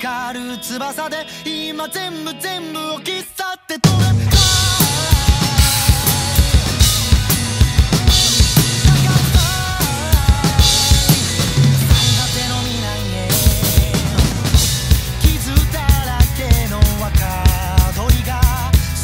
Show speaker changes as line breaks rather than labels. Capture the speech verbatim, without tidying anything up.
光る翼で今全部全部を切っ去って取れ